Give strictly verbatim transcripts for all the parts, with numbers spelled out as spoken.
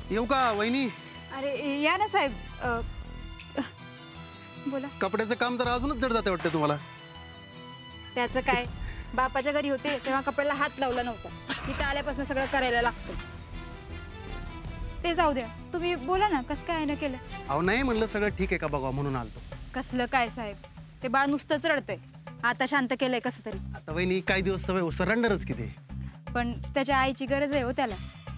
येऊ का वहिनी? अरे या ना साहेब. बोला. कपड्याचं काम जरा अजूनच जड जाते वाटतं तुम्हाला. त्याचं काय, बापाच्या घरी होते तेव्हा कपड्याला हात लावला नव्हता. इथं आल्यापासून सगळं करायला लागतं. ते जाऊ द्या, तुम्ही बोला ना कसं काय न केलं. अहो नाही म्हणलं सगळं ठीक आहे का बघा म्हणून आलतो. कसलं काय साहेब, ते बाळ नुसतंच रडतंय. आता शांत केलंय कसं तरी. आता वहिनी काही दिवस सवय सरेंडरच किती, पण त्याच्या आईची गरज आहे हो त्याला.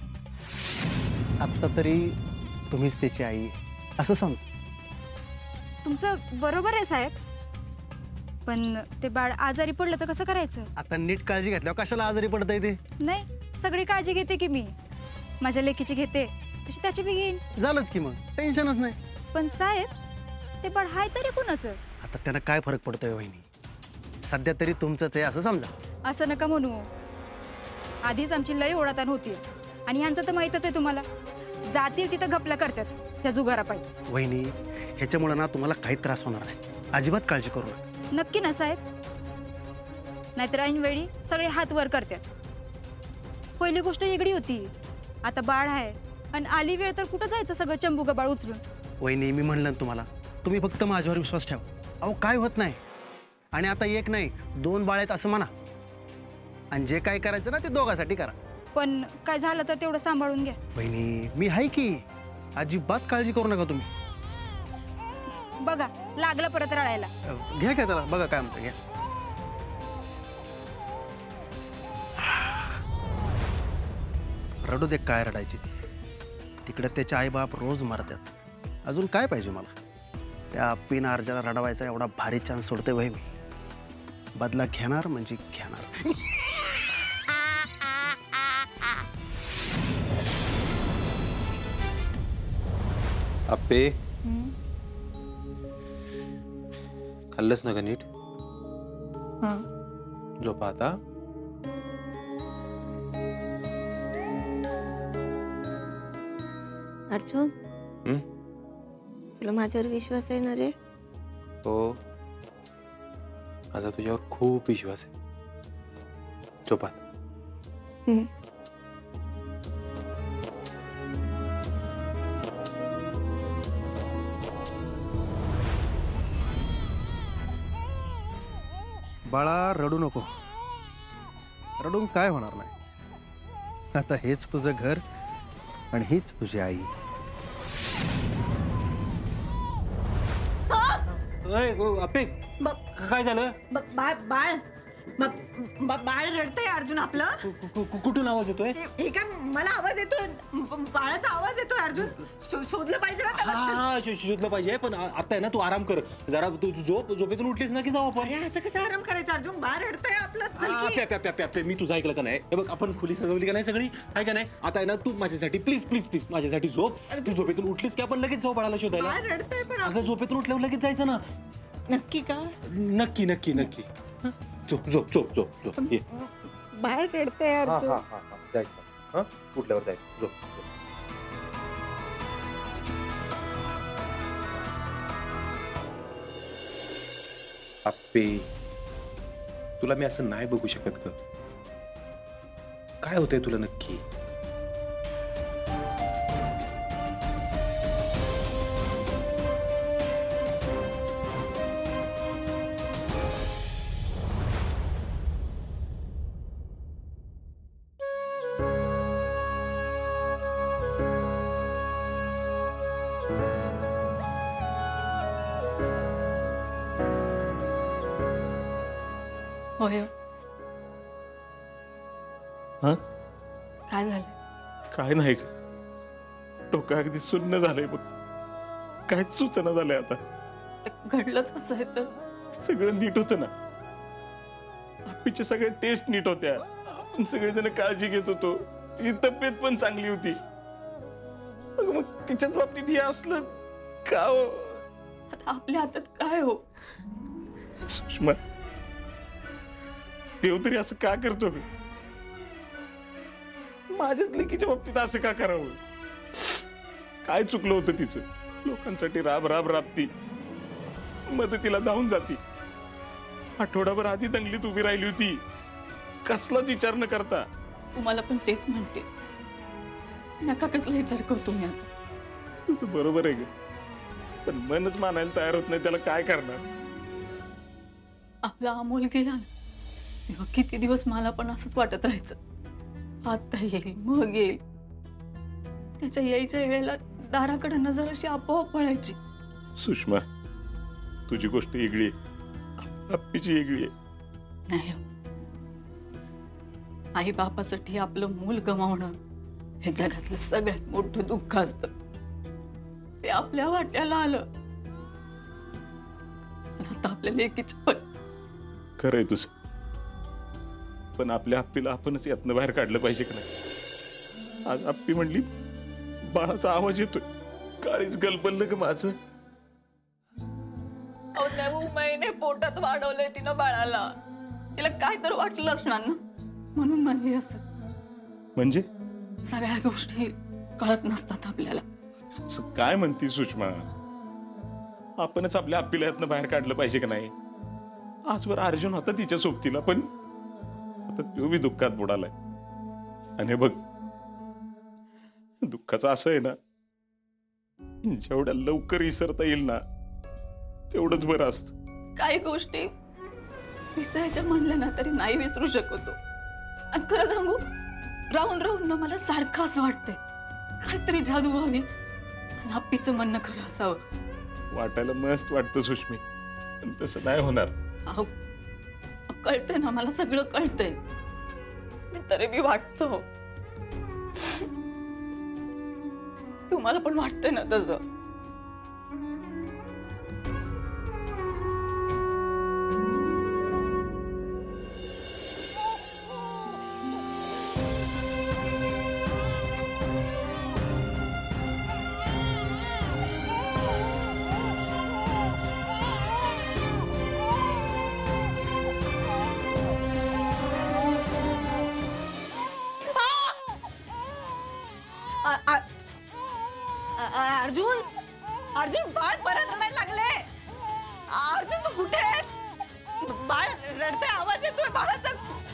आता तरी तुम्हीच त्याची आई असं समजा. तुमचं बरोबर आहे साहेब, पण ते बाळ आजारी पडलं तर कसं करायचं. आता नीट काळजी घेतल्यावर कशाला आजारी पडता येते. नाही, सगळी काळजी घेते की मी. माझ्या लेकीची घेते तशी त्याची बी घेईन. झालंच की मग टेन्शनच नाही. पण साहेब ते बाळ हाय तरी कुणाचं. आता त्यांना काय फरक पडतोय वहिनी, सध्या तरी तुमचंच आहे असं समजा. असं नका म्हणू, आधीच आमची लय ओढाताण होती आणि ह्यांचं तर माहीतच आहे तुम्हाला. जातील तिथं गपला करतात त्या जुगारापायी. वहिनी ह्याच्यामुळे ना तुम्हाला काही त्रास होणार नाही, अजिबात काळजी करू नका. नक्की ना साहेब, नाहीतर ऐनवेळी सगळे हात वर करतात. पहिली गोष्ट वेगळी होती, आता बाळ आहे आणि आली वेळ तर कुठं जायचं सगळं चंबू गबाळ उचलून. वहिनी मी म्हणलं ना तुम्हाला, तुम्ही फक्त माझ्यावर विश्वास ठेवा. अहो काय होत नाही. आणि आता एक नाही दोन बाळ आहेत असं म्हणा, आणि जे काय करायचं ना ते दोघांसाठी करा. पण काय झालं तर तेवढं सांभाळून घ्या. वहिनी मी आहे की, अजिबात काळजी करू नका तुम्ही. बघा लागलं परत रडायला. घ्या काय त्याला, बघा काय म्हणतं घ्या. रडू दे, काय रडायची ती. तिकडे त्याचे आईबाप रोज मारतात. अजून काय पाहिजे मला. त्या पिन अर्जाला रडवायचा एवढा भारी चान्स सोडते वय मी. बदला घेणार म्हणजे घेणार. अप्पे खाल्लंस ना का नीट. झोपा आता. अर्जुन, तुला माझ्यावर विश्वास आहे ना रे. हो, माझा तुझ्यावर खूप विश्वास आहे. झोपा. बाळा रडू नको. रडून काय होणार नाही. आता हेच तुझं घर आणि हीच तुझी आई. अप्पे काय झालं. बाळ बाळ बाळ रडतंय अर्जुन आपलं. कुठून आवाज येतोय. हे काय मला आवाज येतोय, बाळाचा आवाज येतोय अर्जुन. शोधलं पाहिजे ना त्याला. हा शोधलं पाहिजे, पण आता आहे ना तू आराम कर जरा. तू झोप, झोपेतून उठलीस ना की जाऊ आपण. असं कसं आराम करायचं अर्जुन, बाळ रडतंय आपलं. मी तुझं ऐकलं का नाही. हे बघ आपण खोली सजवली का नाही सगळी, आहे का नाही. आता आहे ना तू माझ्यासाठी प्लीज प्लीज प्लीज माझ्यासाठी झोप. तू झोपेतून उठलीस की आपण लगेच जाऊ बाळाला शोधायला. रडतंय पण. अगं झोपेतून उठल्यावर लगेच जायचं ना. नक्की का. नक्की नक्की नक्की. झोप झोप झोप झोप झोप. ये बाळ रडतंय अर्जुन. जायचं हा, उठल्यावर जायचं. झोप. अप्पे तुला मी असं नाही बघू शकत ग. काय होतंय तुला नक्की. होय. हा काय झालं. काय नाही ग. डोकं अगदी सुन्न झालंय बघ. काहीच सूचना झालंय आता. घडलंच असं आहे तर. सगळं नीट होतं ना. आप्पीच्या सगळ्या टेस्ट नीट होत्या, सगळेजण काळजी घेत होतो. तिची तब्येत पण चांगली होती. मग तिच्याच बाबतीत हे असलं का हो. आता आपल्या हातात काय हो. सुषमा देव तरी असं का करतो. माझ्याच लेकीच्या बाबतीत असं का करावं. काय चुकलं होतं तिचं. लोकांसाठी राब राब राबती, मदतीला धावून जाती. आठवडाभर आधी दंगलीत उभी राहिली होती, कसलाच विचार न करता. तुम्हाला पण तेच म्हणते. नका कसला विचार करतो मी आता. तुझं बरोबर आहे ग, पण मनच मानायला तयार होत नाही, त्याला काय करणार? आपला अमोल गेला ना तेव्हा किती दिवस मला पण असंच वाटत राहायचं, आता येईल मग येईल. त्याच्या यायच्या वेळेला दाराकडे नजर अशी आपोआप पळायची. सुषमा, तुझी गोष्ट वेगळी आहे, आप्पीची वेगळी आहे. नाही हो. आई बापासाठी आपलं मूल गमावणं हे जगातलं सगळ्यात मोठं दुःख असतं. ते आपल्या वाट्याला आलं. पण आता आपल्या लेकीचं पण. खरंय तुझं, पण आपल्या आप्पीला आपणच यातनं बाहेर काढलं पाहिजे का नाही? आज आप्पी म्हणली बाळाचा आवाज येतोय, काळीच गलबललं ग माझं. अहो त्या उमाईने पोटात वाढवलंय तिनं बाळाला. तिला काय तर वाटलं असणार ना, म्हणून म्हणली असं. म्हणजे सगळ्या गोष्टी कळत नसतात आपल्याला. असं काय म्हणती सुषमा? आपणच आपल्या आप्पीला यातनं बाहेर काढलं पाहिजे का नाही? आजवर अर्जुन होता तिच्या सोबतीला, पण आता तो बी दुःखात बुडालाय. आणि बघ, दुःखाचं असं आहे ना, जेवढ्या लवकर विसरता येईल ना तेवढंच बरं असतं. काही गोष्टी विसरायच्या म्हणल्या ना तरी नाही विसरू शकतो. आणि खरं सांगू, राहून राहून ना मला सारखं असं वाटतंय काहीतरी जादू व्हावी आणि आप्पीचं म्हणणं खरं असावं. वाटायला मस्त वाटतं सुष्मी, पण तसं नाही होणार. अहो कळतंय ना, मला सगळं कळतंय, तरी मी वाटतो. तुम्हाला पण वाटतंय ना तसं? आ- आ- आ- अर्जुन अर्जुन बाळ परत रडायला लागले. अर्जुन तू कुठे आहेस? बाळ रडते, आवाज येतोय बाळाचा.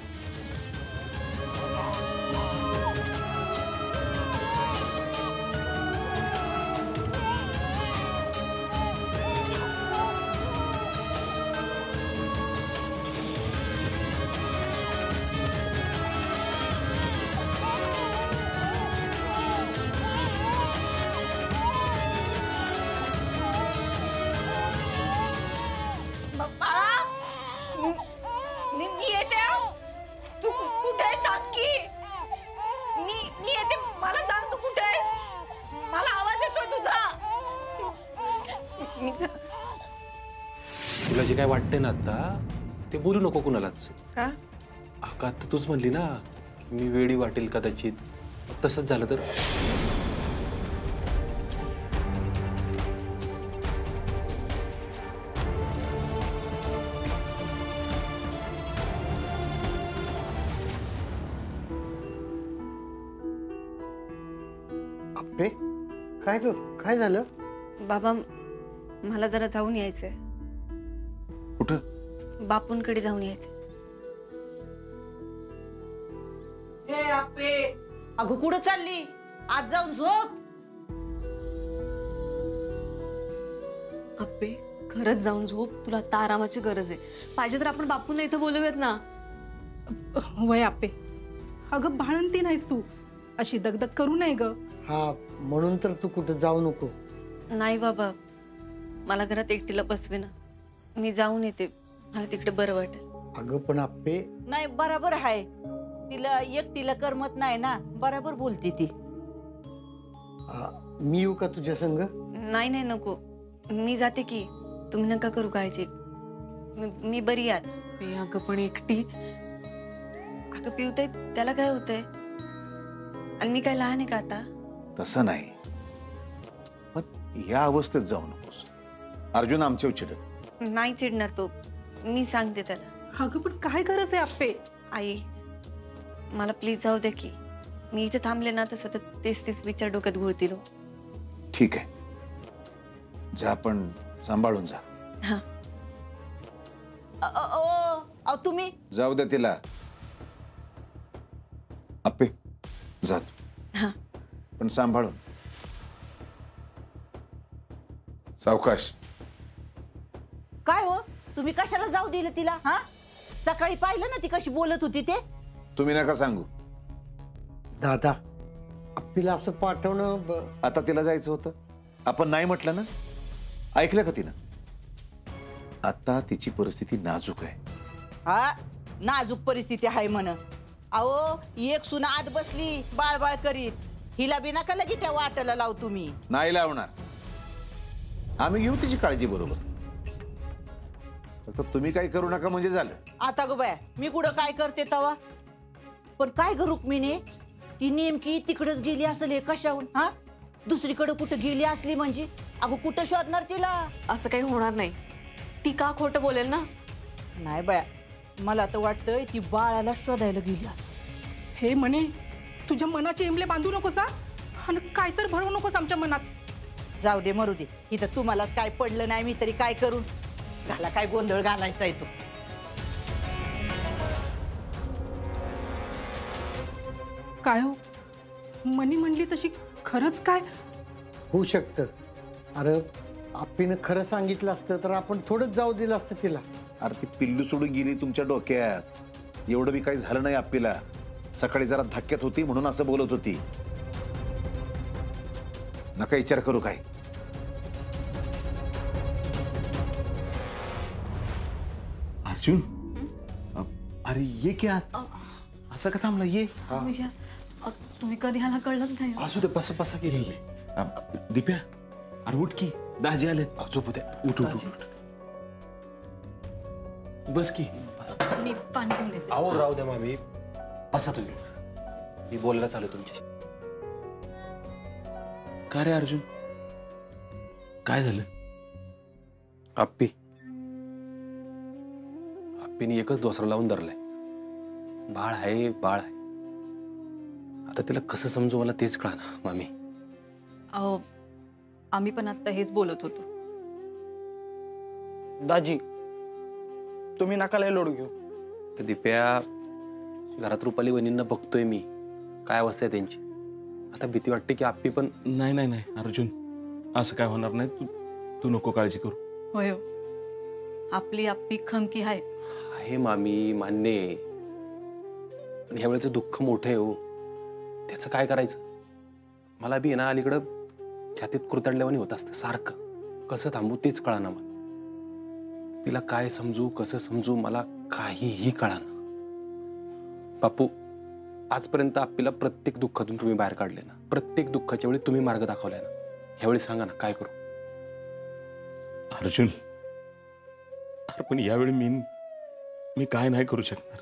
तुला जे काय वाटतंय ना आता ते बोलू नको कुणालाच. का? अगं आता तूच म्हणली ना की मी वेडी वाटेल कदाचित, तसंच झालं तर? आप्पे, काय ग, काय झालं? बाबा मला जरा जाऊन यायचंय. कुठं? बापूंकडे जाऊन यायचंय. हे आपे, अगं कुठं चालली? आज जाऊन झोप. अप्पे खरंच जाऊन झोप, तुला आता आरामाची गरज आहे. पाहिजे तर आपण बापूंना इथं बोलूयात ना. वय आपे, अगं बाळंती नाहीस तू, अशी दगदग करू नये ग. हा म्हणून तर तू कुठं जाऊ नको. नाही बाबा, मला घरात एकटीला बसवे ना, मी जाऊन येते, मला तिकडे बरं वाटेल. अगं पण आप्पे, नाही बरोबर आहे, तिला एकटीला करमत नाही ना, बरोबर बोलती ती. आ, मी येऊ का तुझ्या संग? नाही नाही नको, मी जाते की, तुम्ही नका करू काळजी, मी, मी बरी आत. ए, अगं पण एकटी? अगं पिवतंय त्याला काय होतंय, आणि मी काय लहान आहे का आता? तसं नाही, पण या अवस्थेत जाऊ नकोस. अर्जुन आमच्यावर चिडत नाही चिडणार तो, मी सांगते त्याला. अगं पण काय गरज आहे आपे? आई मला प्लीज जाऊ दे की, मी इथे थांबले ना तर सतत तेच तेच विचार डोक्यात घोळतील. हो ठीक आहे, जा पण सांभाळून जा. हा अ- अ- ओ, अहो, तुम्ही जाऊ दे तिला. अप्पे जा तू. हा पण सांभाळून. सावकाश. काय हो तुम्ही कशाला जाऊ दिलं तिला? हा सकाळी पाहिलं ना ती कशी बोलत होती ते. तुम्ही नका सांगू. दादा आपल्याला असं पाठवणं ब- आता तिला जायचं होतं, आपण नाही म्हटलं ना. ऐकलं का तिनं? आता तिची परिस्थिती नाजूक आहे. हा नाजूक परिस्थिती आहे म्हण. अहो एक सुना आत बसली बाळबाळ करीत, हिला बी नका लगी त्या वाटाला लाव तुम्ही. नाही लावणार. आम्ही घेऊ तिची काळजी बरोबर. फक्त तुम्ही काही करू नका म्हणजे झालं. आता गो बाया मी कुठं काय करते तवा. पण काय ग रुक्मिणी, ती नेमकी तिकडच गेली असेल हे कशाहून? हा दुसरीकडे कुठं गेली असली म्हणजे अगो कुठं शोधणार तिला? असं काही होणार नाही. ती का खोटं बोलेल ना? नाही बाया मला तर वाटतंय ती बाळाला शोधायला गेली असं. हे म्हणे तुझ्या मनाचे इमले बांधू नकोस हा, आणि काय तर भरवू नकोस आमच्या मनात. जाऊ दे मरू दे, इथं तुम्हाला काय पडलं नाही मी तरी काय करू. झाला काय गोंधळ घालायचा येतो. काय हो मनी म्हणली तशी खरंच काय होऊ शकतं. अरे आपीनं खरं सांगितलं असतं तर आपण थोडंच जाऊ दिलं असतं तिला. अरे ती पिल्लू सोडून गेली तुमच्या डोक्यात. एवढं बी काही झालं नाही आपल्याला. सकाळी जरा धक्क्यात होती म्हणून असं बोलत होती. नका विचार करू काय. अर्जुन अरे ये क्या असं का थांबला? ये. तुम्ही कधी ह्याला कळलंच नाही. असू दे बस बसा गेली. दिप्या अरे उठ की दाजी आले. झोपू दे. उठ उठ उठ बस की. मी पाणी घेऊन येते. आहो राहू द्या मामी, बसा तुम्ही. मी बोलायला चालू तुमच्याशी. का रे अर्जुन काय झालं? आप्पी आप्पीने एकच दोसरा लावून धरलाय. बाळ आहे बाळ आहे. आता तिला कसं समजू मला तेच कळना मामी. अहो आम्ही पण आता हेच बोलत होतो. दाजी तुम्ही नका लय लोड घेऊ. तर दिप्या घरात रुपाली वहिनींना बघतोय मी, काय अवस्था आहे त्यांची. आता भीती वाटते की आप्पी पण. नाही नाही नाही अर्जुन असं काय होणार नाही. तू तू नको काळजी करू. होय हो. आपली आप्पी खमकी आहे. आहे मामी मान्य आहे. पण ह्या वेळेचं दुःख मोठं आहे हो. त्याचं काय करायचं? मला बी ना अलीकडं छातीत कुरतडल्यावानी होत असतं सारखं. कसं थांबू तेच कळाना मला. तिला काय समजू कसं समजू मला काहीही कळाना. बापू आजपर्यंत आपल्याला प्रत्येक दुःखातून तुम्ही बाहेर काढले ना. प्रत्येक दुःखाच्या वेळी तुम्ही मार्ग दाखवलाय ना. ह्यावेळी सांगा ना काय करू? अर्जुन अरे पण यावेळी मी मी काय नाही करू शकणार.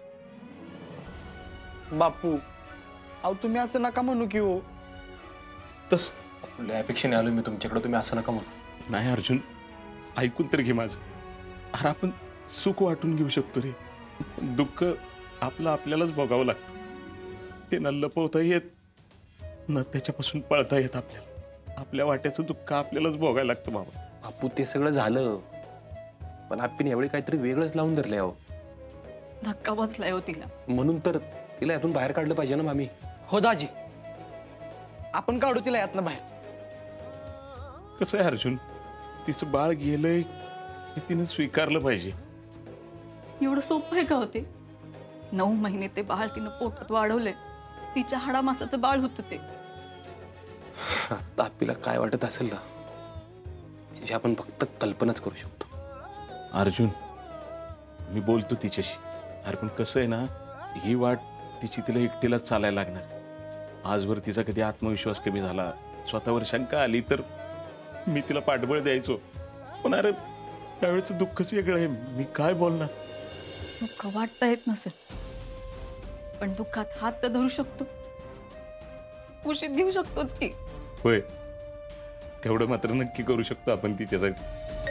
बापू अहो तुम्ही असं नका म्हणू की हो. तस अपेक्षेने आलो मी तुमच्याकडे, तुम्ही असं नका म्हणू. नाही अर्जुन ऐकून तर घे माझं. अरे आपण सुख वाटून घेऊ शकतो रे. दुःख आपलं आपल्यालाच भोगावं लागतं. ते न लपवता येत न त्याच्यापासून पळता येत. आपल्याला आपल्या वाट्याचं दुःख आपल्यालाच भोगायला लागतं बाबा. बापू ते सगळं झालं पण आपण यावेळी काहीतरी वेगळंच लावून धरलंय अहो. धक्का बसलाय हो तिला. म्हणून तर तिला यातून बाहेर काढलं पाहिजे ना मामी. हो दाजी आपण काढू तिला यातनं बाहेर. कसं आहे अर्जुन, तिचं बाळ गेलंय हे तिने स्वीकारलं पाहिजे. एवढं सोपं आहे का होते? नऊ महिने ते बाळ तिनं पोटात वाढवलंय. तिच्या हाडामासाचं बाळ होतं ते. आता आपल्याला काय वाटत असेल ना जे आपण फक्त कल्पनाच करू शकतो. अर्जुन मी बोलतो तिच्याशी. अरे पण कसं आहे ना, ही वाट तिची तिला एकटीलाच चालायला लागणार. आजवर तिचा कधी आत्मविश्वास कमी झाला, स्वतःवर शंका आली तर मी तिला पाठबळ द्यायचो. पण अरे त्यावेळेचं दुःखच वेगळं आहे. मी काय बोलणार? दुःख वाटता येत नसेल पण दुःखात हात तर धरू शकतो. उशीर देऊ शकतोच की. होय तेवढं मात्र नक्की करू शकतो आपण तिच्यासाठी.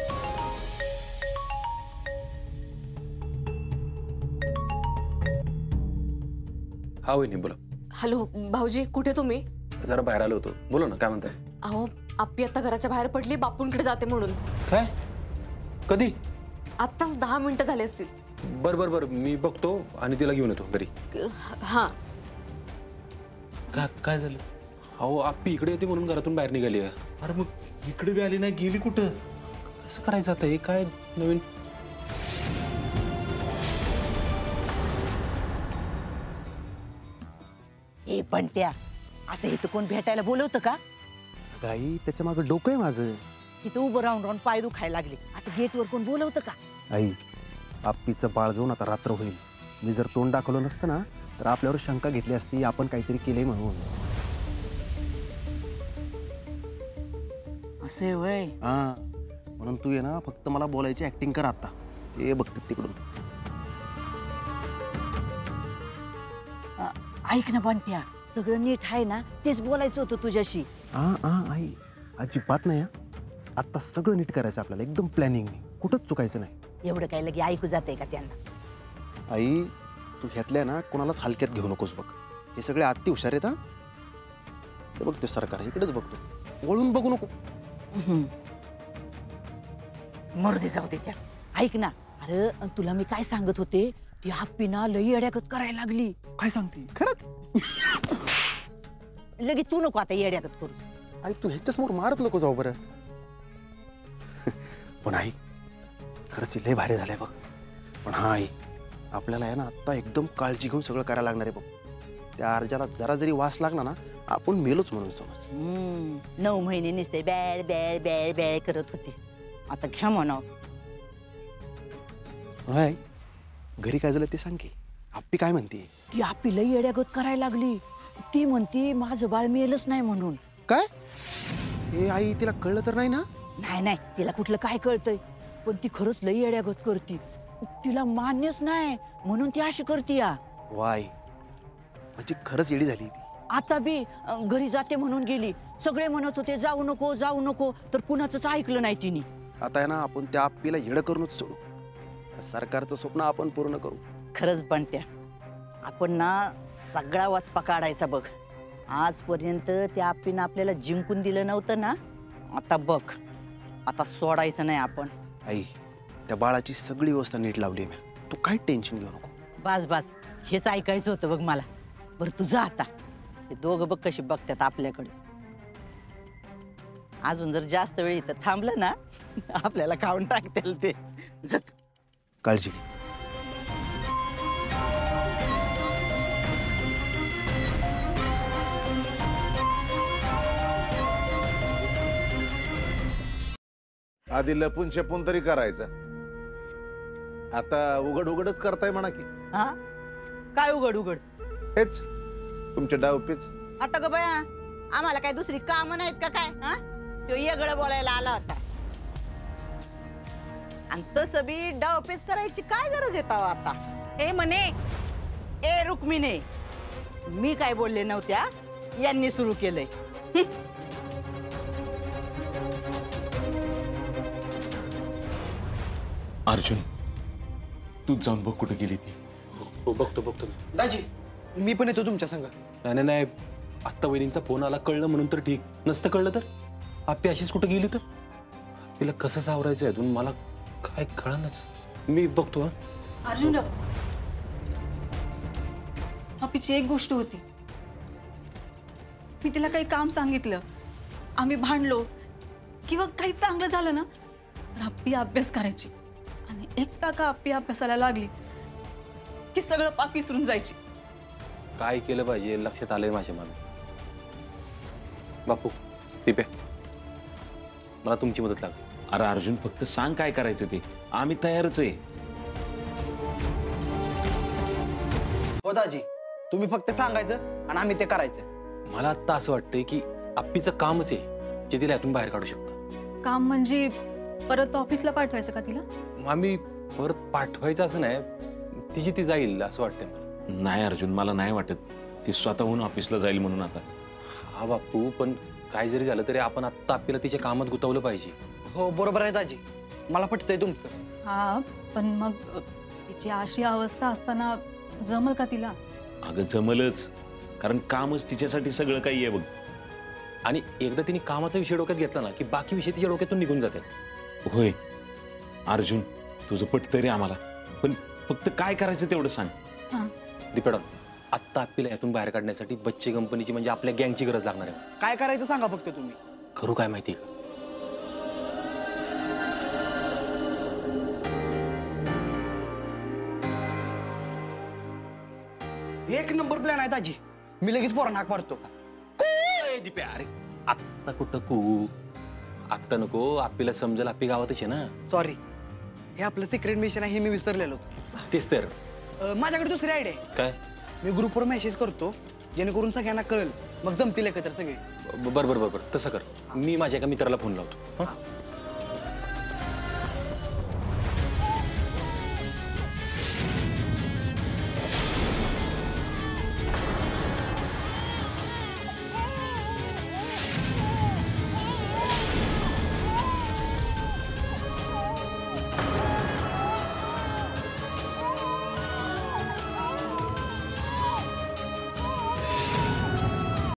हा वहिनी बोला. हॅलो भाऊजी कुठे तुम्ही? जरा बाहेर आलो होतो. बोला ना काय म्हणताय? अहो आप्पी आता घराच्या बाहेर पडली बापूंकडे जाते म्हणून. काय? कधी? आत्ताच दहा मिनिटं झाले असतील. बर बर बर मी बघतो आणि तिला घेऊन येतो घरी. हा का काय झालं? अहो आप्पी इकडे येते म्हणून घरातून बाहेर निघाली आहे. अरे मग इकडे बी आली नाही, गेली कुठं? कसं करायचं आता हे काय नवीन? ए पण त्या असं इथं कोण भेटायला बोलवतं का? गाई त्याच्या मागे डोकं आहे माझं. तिथं उभं राहून राहून पाय दुखायला लागले, असं गेटवर कोण बोलवतं का? आई, आप्पीचं बाळ जाऊन आता रात्र होईल. मी जर तोंड दाखवलं नसतं ना तर आपल्यावर शंका घेतली असती आपण काहीतरी केलंय म्हणून. असे वय हा, म्हणून तू ये ना, फक्त मला बोलायची ऍक्टिंग कर आता. हे बघतात तिकडून. ऐक ना बंट्या, सगळं नीट आहे ना, तेच बोलायचं होतं तुझ्याशी. हा हा आई, अजिबात नाही. आता सगळं नीट करायचं आपल्याला, एकदम प्लॅनिंग. कुठंच चुकायचं नाही. एवढं काय लगे ऐकू जाते का त्यांना? आई, तू घेतल्या ना कोणालाच हलक्यात घेऊ नकोस बघ. हे सगळे अति हुशार आहेत. हा, ते बघतो सरकार इकडेच बघतो, वळून बघू नको. मरुदे जाऊ दे त्या. ऐक ना, अरे तुला मी काय सांगत होते, ती आप्पी ना लई अड्यागत करायला लागली. काय सांगते? खरंच? लगे तू नको आता येड्यागत करू. आई, तू ह्याच्या समोर मारत नको जाऊ बरं. पण आई, खरंच लय भारी झालंय बघ. पण हा आई, आपल्याला आहे ना आता एकदम काळजी घेऊन सगळं करायला लागणार आहे बघ. त्या अर्जाला जरा जरी वास लागला ना, आपण मेलोच म्हणून समज. नऊ महिने नुसते बॅड बॅड बॅड बॅड करत होते, आता घ्या म्हणाव. हाय, घरी काय झालं ते सांग की. आप्पी काय म्हणते? ती आप्पी लई येड्यागत करायला लागली. ती म्हणती माझं बाळ मेलच नाही म्हणून. काय? हे आई, तिला कळलं तर नाही ना? नाही नाही, तिला कुठलं काय कळतंय, पण ती खरंच लई येड्यागत करती. तिला मान्यच नाही म्हणून ती अशी करती. या वाय, म्हणजे खरंच येडी झाली ती. आता बी अं, घरी जाते म्हणून गेली. सगळे म्हणत होते जाऊ नको जाऊ नको, तर कुणाचंच ऐकलं नाही तिने. आता आहे ना, आपण त्या आप्पीला येडं करूनच सोडू. सरकारचं स्वप्न आपण पूर्ण करू. खरंच बनत्या, आपण ना सगळा वाचपा काढायचा बघ. आजपर्यंत त्या आप्पीनं आपल्याला जिंकून दिलं नव्हतं ना, आता बघ, आता सोडायचं नाही आपण. आई, त्या बाळाची सगळी व्यवस्था नीट लावली मी. तू काय टेन्शन घेऊ नको. बस बस, हेच ऐकायचं होतं बघ मला. बरं तुझं आता ते दोघं बघ कशी बघतात आपल्याकडे. अजून जर जास्त वेळ इथं थांबलं ना, आपल्याला खाऊन टाकतील ते. जत काळजी घे. आधी लपून छपून तरी करायचं. आता उघड उघडच करताय म्हणा की. हा, काय उघड उघड? हेच तुमचे डावपीच. आता ग बया, आम्हाला काय दुसरी कामं नाहीत का काय? हा, तो येगळं बोलायला आला होता. आणि तसं बी डावपेच करायची काय गरज येत आता? ए म्हणे, ए रुक्मिणी, मी काय बोलले नव्हत्या, यांनी सुरू केलंय. अर्जुन, तू जाऊन बघ कुठे गेली ती. हो, बघतो बघतो. दाजी, मी पण येतो तुमच्या संग. नाही नाही नाही, आत्ता वहिनींचा फोन आला, कळलं म्हणून तर ठीक. नसतं कळलं तर आप्पी अशीच कुठं गेली तर तिला कसं सावरायचं आहे अजून मला काय कळणच. मी बघतो. हा अर्जुन, आप्पीची एक गोष्ट होती, मी तिला काही काम सांगितलं, आम्ही भांडलो किंवा काही चांगलं झालं ना, तर आप्पी अभ्यास करायची. आणि एकदा का आप्पी अभ्यासाला लागली की सगळं पाक विसरून जायची. काय केलं पाहिजे लक्षात आलंय माझ्या मला. बापू, दिपे, मला तुमची मदत लागली. अरे अर्जुन, फक्त सांग काय करायचं ते, आम्ही तयारच आहे. हो दाजी, तुम्ही फक्त सांगायचं आणि आम्ही ते करायचं. मला आता असं वाटतंय की आप्पीचं कामच आहे जे तिला यातून बाहेर काढू शकतं. काम म्हणजे परत ऑफिसला पाठवायचं का तिला? आम्ही परत पाठवायचं असं नाही, तिची ती जाईल असं वाटतंय मला. नाही अर्जुन, मला नाही वाटत ती स्वतःहून ऑफिसला जाईल म्हणून. आता हा बापू, पण काय जरी झालं तरी आपण आत्ता आप्पीला तिच्या कामात गुंतवलं पाहिजे. हो बरोबर आहे दाजी, मला पटतंय तुमचं. हा, पण मग तिची अशी अवस्था असताना जमल का तिला? अगं जमलच, कारण कामच तिच्यासाठी सगळं काही आहे बघ. आणि एकदा तिने कामाचा विषय डोक्यात घेतला ना की बाकी विषय तिच्या डोक्यातून निघून जातील. होय अर्जुन, तुझं पटतंय रे आम्हाला, पण फक्त काय करायचं तेवढं सांग. हा, दिपेडॉन, आत्ता आपल्याला यातून बाहेर काढण्यासाठी बच्चे कंपनीची म्हणजे आपल्या गँगची गरज लागणार आहे. काय करायचं सांगा फक्त तुम्ही. करू काय माहिती का? एक नंबर प्लॅन आहे ताजी. मी लगेच पोरांना हाक मारतो. दिप्या, अरे आत्ता कुठं कू आत्ता नको. आपल्याला समजेल आपली गावातच आहे ना. सॉरी, हे आपलं सिक्रेट मिशन आहे हे मी विसरलेलो. तेच तर. अं, माझ्याकडे दुसरी आयडिया आहे. काय? मी ग्रुपवर मेसेज करतो जेणेकरून सगळ्यांना कळेल, मग जमतील एकत्र सगळे. बर बर बर बर तसं कर. मी माझ्या एका मित्राला फोन लावतो. हं?